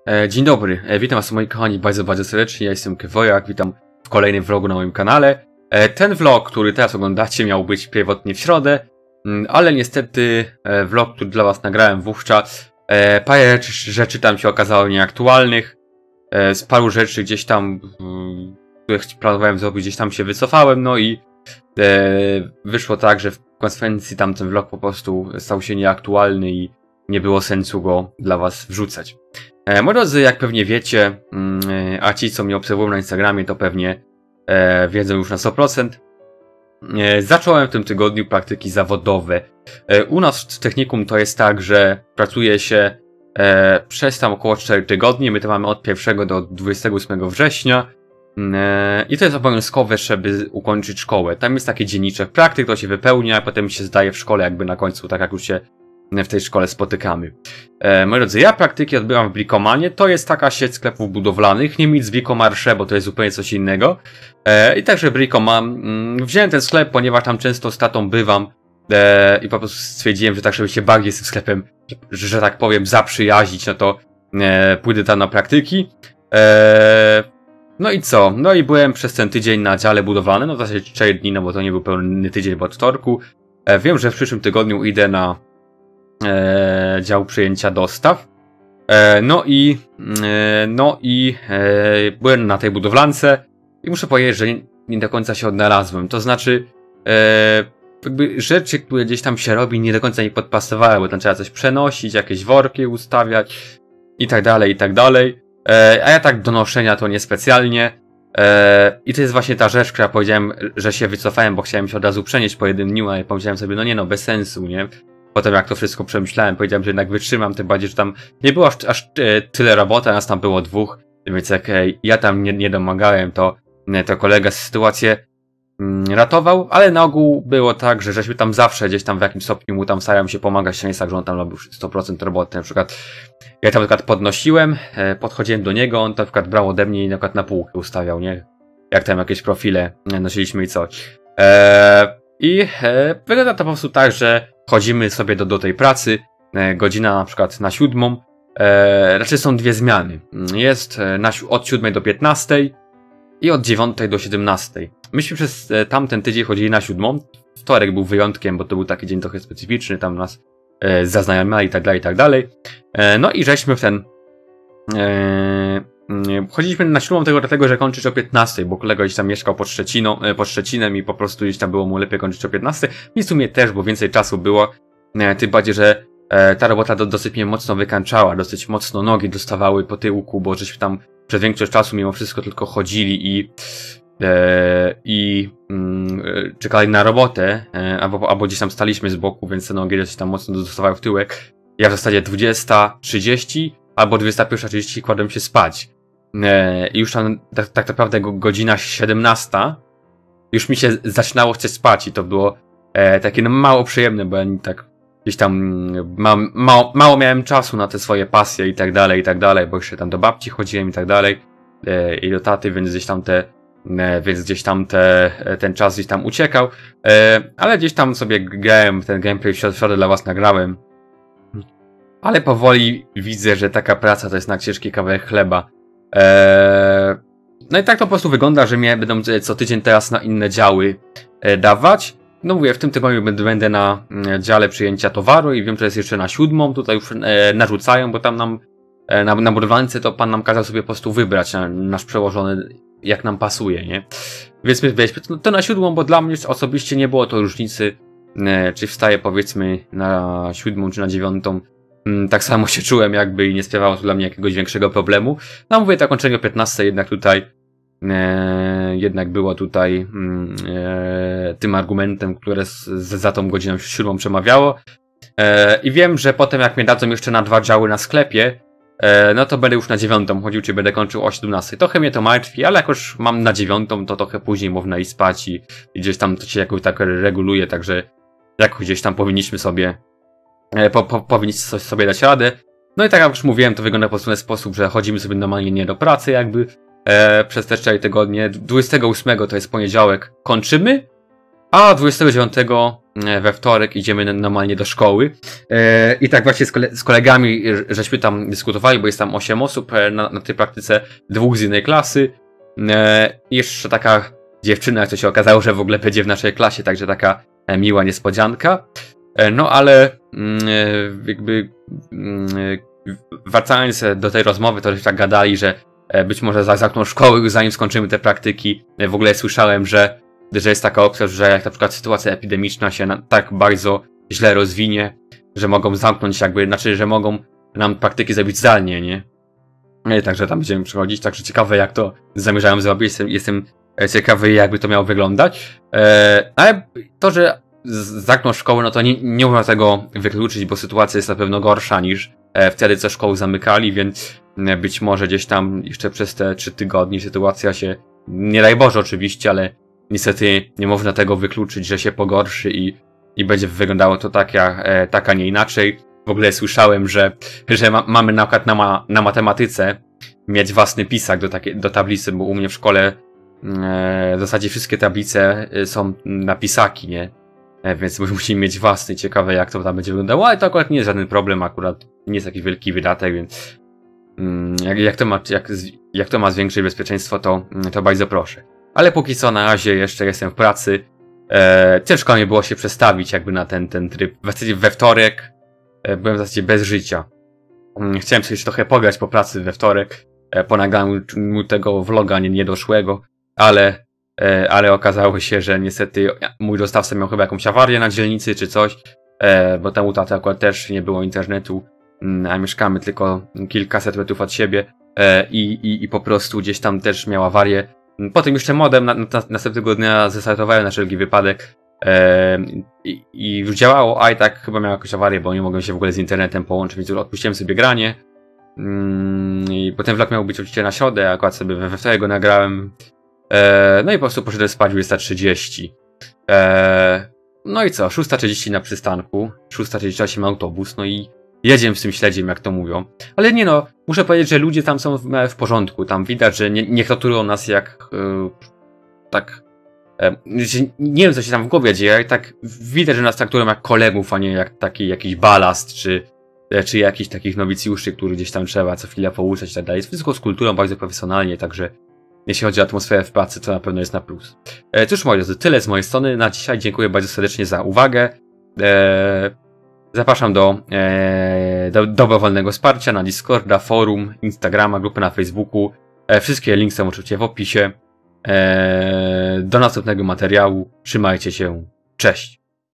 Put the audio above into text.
Dzień dobry, witam was moi kochani bardzo serdecznie, ja jestem Kewojak, witam w kolejnym vlogu na moim kanale. Ten vlog, który teraz oglądacie, miał być pierwotnie w środę, ale niestety vlog, który dla was nagrałem wówczas, parę rzeczy tam się okazało nieaktualnych, z paru rzeczy gdzieś tam, które planowałem zrobić, gdzieś tam się wycofałem, no i wyszło tak, że w konsekwencji tamten vlog po prostu stał się nieaktualny i nie było sensu go dla was wrzucać. Moi drodzy, jak pewnie wiecie, a ci co mnie obserwują na Instagramie to pewnie wiedzą już na 100%, zacząłem w tym tygodniu praktyki zawodowe. U nas w technikum to jest tak, że pracuje się przez tam około 4 tygodnie, my to mamy od 1 do 28 września i to jest obowiązkowe, żeby ukończyć szkołę. Tam jest taki dzienniczek praktyk, to się wypełnia, a potem się zdaje w szkole jakby na końcu, tak jak już się w tej szkole spotykamy. Moi drodzy, ja praktyki odbyłam w Brikomanie, to jest taka sieć sklepów budowlanych, nie nic z Bricomarché, bo to jest zupełnie coś innego. I także Bricoman, wziąłem ten sklep, ponieważ tam często z tatą bywam i po prostu stwierdziłem, że tak, żeby się bardziej z tym sklepem, że tak powiem, zaprzyjaźnić, no to pójdę tam na praktyki. No i co? No i byłem przez ten tydzień na dziale budowlanym, no w zasadzie 4 dni, no bo to nie był pełny tydzień, bo od wtorku. Wiem, że w przyszłym tygodniu idę na dział przyjęcia dostaw. No i byłem na tej budowlance i muszę powiedzieć, że nie do końca się odnalazłem. To znaczy jakby rzeczy, które gdzieś tam się robi, nie do końca mi podpasowały, bo tam trzeba coś przenosić, jakieś worki ustawiać i tak dalej, i tak dalej. A ja tak do noszenia to niespecjalnie. I to jest właśnie ta rzecz, która powiedziałem, że się wycofałem, bo chciałem się od razu przenieść po jednym dniu, ale powiedziałem sobie, no nie no, bez sensu, nie? Potem jak to wszystko przemyślałem, powiedziałem, że jednak wytrzymam, tym bardziej, że tam nie było aż tyle roboty, a nas tam było 2, więc jak ja tam nie domagałem, to kolega sytuację ratował, ale na ogół było tak, że żeśmy tam zawsze gdzieś tam w jakimś stopniu mu tam starałem się pomagać, to nie jest tak, że on tam robił 100% roboty, na przykład ja tam na przykład podnosiłem, podchodziłem do niego, on to na przykład brał ode mnie i na przykład na półkę ustawiał, nie? Jak tam jakieś profile nosiliśmy i coś. Wygląda to po prostu tak, że chodzimy sobie do tej pracy, godzina na przykład na 7, raczej są 2 zmiany. Jest od 7 do 15 i od 9 do 17. Myśmy przez tamten tydzień chodzili na 7, wtorek był wyjątkiem, bo to był taki dzień trochę specyficzny, tam nas zaznajomili i tak dalej. No i żeśmy w ten chodziliśmy na 7 tego dlatego, że kończyć o 15, bo kolega gdzieś tam mieszkał pod Szczecinem i po prostu gdzieś tam było mu lepiej kończyć o 15. I w sumie też, bo więcej czasu było. Tym bardziej, że ta robota dosyć mnie mocno wykańczała, dosyć mocno nogi dostawały po tyłku, bo żeśmy tam przez większość czasu mimo wszystko tylko chodzili i czekali na robotę, albo gdzieś tam staliśmy z boku, więc te nogi dosyć tam mocno dostawały w tyłek. Ja w zasadzie 20:30 albo 21:30 kładłem się spać. I już tam tak naprawdę godzina 17 już mi się zaczynało chcieć spać i to było takie no mało przyjemne, bo ja tak gdzieś tam mało miałem czasu na te swoje pasje i tak dalej, bo jeszcze tam do babci chodziłem i tak dalej i do taty, więc gdzieś tam ten czas gdzieś tam uciekał, ale gdzieś tam sobie grałem, ten gameplay w środę dla was nagrałem, ale powoli widzę, że taka praca to jest na ciężki kawałek chleba. No i tak to po prostu wygląda, że mnie będą co tydzień teraz na inne działy dawać. No mówię, w tym tygodniu będę na dziale przyjęcia towaru i wiem, że jest jeszcze na 7, tutaj już narzucają, bo tam nam na budowlance to pan nam kazał sobie po prostu wybrać, nasz przełożony, jak nam pasuje, nie? Więc my weźmy to na 7, bo dla mnie osobiście nie było to różnicy, czy wstaję powiedzmy na 7 czy na 9. Tak samo się czułem jakby i nie sprawiało to dla mnie jakiegoś większego problemu. No mówię, to kończenie o 15 jednak było tutaj tym argumentem, które za tą godziną 7 przemawiało. I wiem, że potem jak mnie dadzą jeszcze na 2 działy na sklepie, no to będę już na 9 chodził, czy będę kończył o 17. Trochę mnie to martwi, ale jak już mam na 9, to trochę później można iść spać i gdzieś tam to się jakoś tak reguluje, także jakoś gdzieś tam powinniśmy sobie dać radę. No i tak jak już mówiłem, to wygląda po prostu w ten sposób, że chodzimy sobie normalnie nie do pracy jakby przez te 4 tygodnie. 28 to jest poniedziałek, kończymy A 29 we wtorek idziemy normalnie do szkoły. I tak właśnie z kolegami żeśmy tam dyskutowali, bo jest tam 8 osób na tej praktyce, 2 z innej klasy. Jeszcze taka dziewczyna, jak to się okazało, że w ogóle będzie w naszej klasie, także taka miła niespodzianka. No ale jakby wracając do tej rozmowy, to tak gadali, że być może zamkną szkoły już zanim skończymy te praktyki. W ogóle słyszałem, że jest taka opcja, że jak na przykład sytuacja epidemiczna się tak bardzo źle rozwinie, że mogą zamknąć jakby, znaczy, że mogą nam praktyki zrobić zdalnie, nie? Także tam będziemy przychodzić, także ciekawe jak to zamierzają zrobić, jestem ciekawy jakby to miało wyglądać. Ale to, że zamkną szkoły, no to nie można tego wykluczyć, bo sytuacja jest na pewno gorsza niż wtedy, co szkoły zamykali, więc być może gdzieś tam jeszcze przez te 3 tygodnie sytuacja się, nie daj Boże oczywiście, ale niestety nie można tego wykluczyć, że się pogorszy i będzie wyglądało to tak, a nie inaczej. W ogóle słyszałem, że mamy na przykład na matematyce mieć własny pisak do tablicy, bo u mnie w szkole w zasadzie wszystkie tablice są na pisaki, nie? Więc musimy mieć własny. Ciekawe jak to tam będzie wyglądało, ale to akurat nie jest żaden problem, akurat nie jest jakiś wielki wydatek, więc jak to ma zwiększyć bezpieczeństwo, to bardzo proszę. Ale póki co na razie jeszcze jestem w pracy. Ciężko mi było się przestawić jakby na ten tryb. W zasadzie we wtorek byłem w zasadzie bez życia. Chciałem sobie trochę pograć po pracy we wtorek, po nagraniu tego vloga niedoszłego, ale okazało się, że niestety mój dostawca miał chyba jakąś awarię na dzielnicy czy coś, bo tam u taty akurat też nie było internetu, a mieszkamy tylko kilkaset metrów od siebie i po prostu gdzieś tam też miał awarię. Potem jeszcze modem następnego dnia zestartowałem na wszelki wypadek i już działało, a i tak chyba miał jakąś awarię, bo nie mogłem się w ogóle z internetem połączyć, więc odpuściłem sobie granie. I potem vlog miał być oczywiście na środę, a akurat sobie we wtorek go nagrałem. No i po prostu poszedłem spać 20:30. No i co, 6:30 na przystanku, 6:38 autobus, no i jedziemy z tym śledziem, jak to mówią. Ale nie no, muszę powiedzieć, że ludzie tam są w porządku, tam widać, że nie traktują nas jak nie wiem, co się tam w głowie dzieje, ale tak widać, że nas traktują jak kolegów, a nie jak taki jakiś balast, czy jakichś takich nowicjuszy, których gdzieś tam trzeba co chwilę pouczać i tak dalej. Jest wszystko z kulturą, bardzo profesjonalnie, także jeśli chodzi o atmosferę w pracy, to na pewno jest na plus. Cóż, moi drodzy, tyle z mojej strony na dzisiaj. Dziękuję bardzo serdecznie za uwagę. Zapraszam do dobrowolnego wsparcia na Discorda, forum, Instagrama, grupy na Facebooku. Wszystkie linki są oczywiście w opisie. Do następnego materiału. Trzymajcie się. Cześć.